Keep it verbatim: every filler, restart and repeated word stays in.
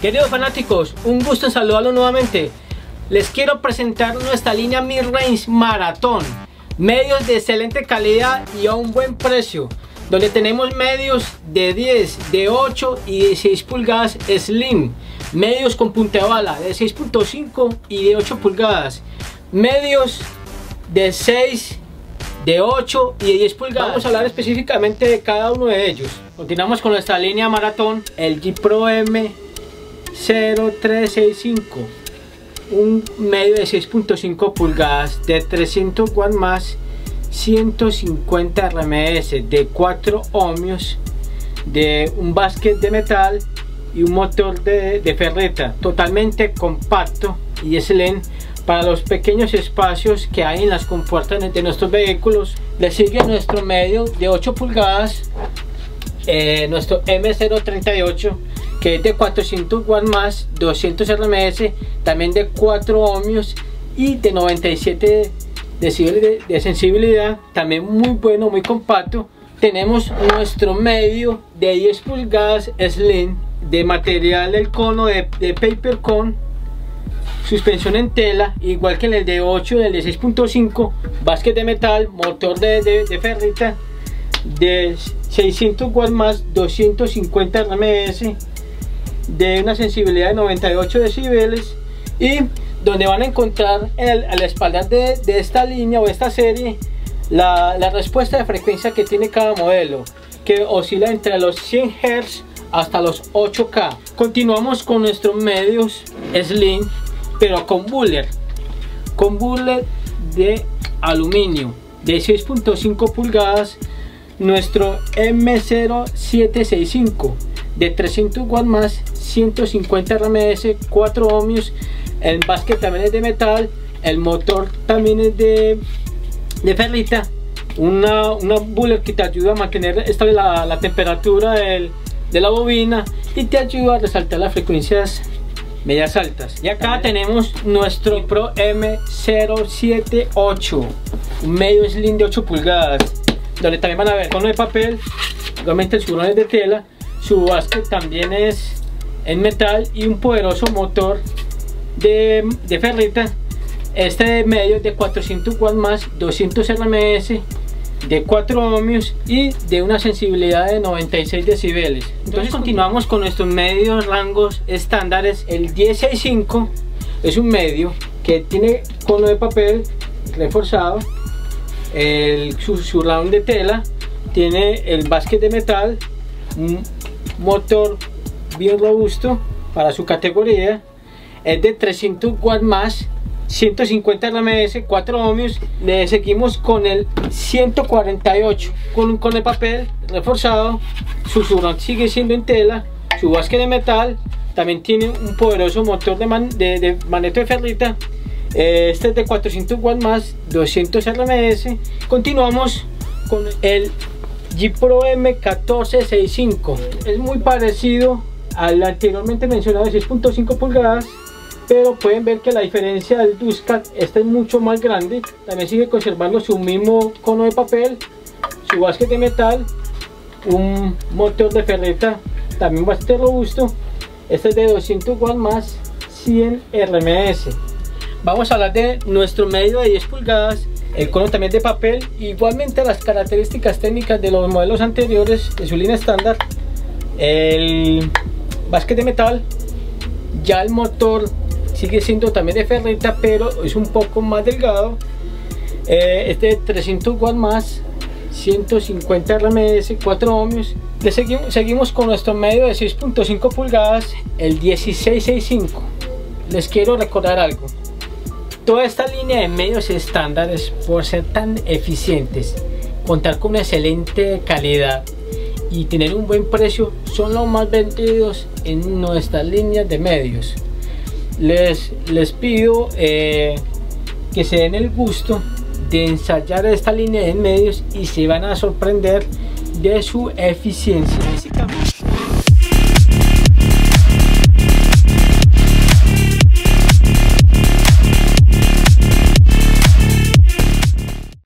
Queridos fanáticos, un gusto en saludarlos nuevamente. Les quiero presentar nuestra línea Mid-Range Maratón, medios de excelente calidad y a un buen precio, donde tenemos medios de diez, de ocho y dieciséis pulgadas Slim, medios con punta de bala de seis punto cinco y de ocho pulgadas, medios de seis, de ocho y de diez pulgadas. Vamos a hablar específicamente de cada uno de ellos. Continuamos con nuestra línea Maratón, el G Pro M cero tres seis cinco, un medio de seis punto cinco pulgadas de trescientos watts más ciento cincuenta R M S, de cuatro ohmios, de un basket de metal y un motor de, de ferreta, totalmente compacto y excelente para los pequeños espacios que hay en las compuertas de nuestros vehículos. Le sigue nuestro medio de ocho pulgadas, eh, nuestro M cero treinta y ocho, que es de cuatrocientos watts más doscientos R M S, también de cuatro ohmios y de noventa y siete decibeles de, de sensibilidad, también muy bueno, muy compacto. Tenemos nuestro medio de diez pulgadas Slim, de material del cono de, de Paper Cone, suspensión en tela, igual que el de ocho y el de seis punto cinco, basket de metal, motor de, de, de ferrita, de seiscientos watts más doscientos cincuenta R M S, de una sensibilidad de noventa y ocho decibeles, y donde van a encontrar el, a la espalda de, de esta línea o esta serie la, la respuesta de frecuencia que tiene cada modelo, que oscila entre los cien hertz hasta los ocho K. Continuamos con nuestros medios Slim, pero con buller, con buller de aluminio de seis punto cinco pulgadas, nuestro M cero siete seis cinco, de trescientos watts más ciento cincuenta R M S, cuatro ohmios, el basket también es de metal, el motor también es de, de ferrita, una, una buller que te ayuda a mantener estable la, la temperatura del, de la bobina y te ayuda a resaltar las frecuencias medias altas. Y acá tenemos nuestro Pro M cero siete ocho, un medio Slim de ocho pulgadas, donde también van a ver cono de papel, obviamente el surón es de tela, su basket también es en metal y un poderoso motor de, de ferrita. Este medio es de cuatrocientos watts más doscientos R M S, de cuatro ohmios y de una sensibilidad de noventa y seis decibeles. Entonces continuamos con nuestros medios rangos estándares. El diez sesenta y cinco es un medio que tiene cono de papel reforzado, el, su, su round de tela, tiene el basket de metal, un motor bien robusto para su categoría, es de trescientos watts más ciento cincuenta R M S, cuatro ohmios. Le seguimos con el ciento cuarenta y ocho con, con el papel reforzado, su surround sigue siendo en tela, su basket de metal, también tiene un poderoso motor de, man, de, de maneto de ferrita. Este es de cuatrocientos watts más doscientos R M S. Continuamos con el G Pro M catorce sesenta y cinco, es muy parecido al anteriormente mencionado de seis punto cinco pulgadas, pero pueden ver que la diferencia del Duscat, este es mucho más grande. También sigue conservando su mismo cono de papel, su basket de metal, un motor de ferreta también bastante robusto. Este es de doscientos watts más cien R M S. Vamos a hablar de nuestro medio de diez pulgadas, el cono también de papel, igualmente las características técnicas de los modelos anteriores de su línea estándar. El basket de metal, ya el motor sigue siendo también de ferrita, pero es un poco más delgado. Eh, este de trescientos watts más ciento cincuenta R M S, cuatro ohmios. Le seguimos, seguimos con nuestro medio de seis punto cinco pulgadas, el dieciséis sesenta y cinco. Les quiero recordar algo: toda esta línea de medios estándares, por ser tan eficientes, contar con una excelente calidad y tener un buen precio, son los más vendidos en nuestras líneas de medios. Les, les pido eh, que se den el gusto de ensayar esta línea de medios y se van a sorprender de su eficiencia.